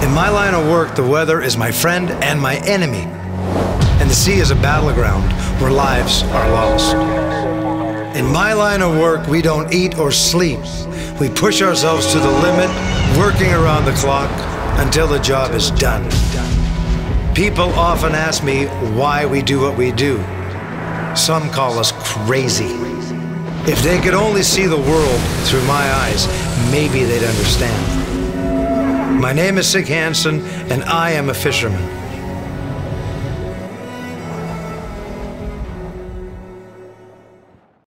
In my line of work, the weather is my friend and my enemy. And the sea is a battleground where lives are lost. In my line of work, we don't eat or sleep. We push ourselves to the limit, working around the clock until the job is done. People often ask me why we do what we do. Some call us crazy. If they could only see the world through my eyes, maybe they'd understand. My name is Sig Hansen, and I am a fisherman.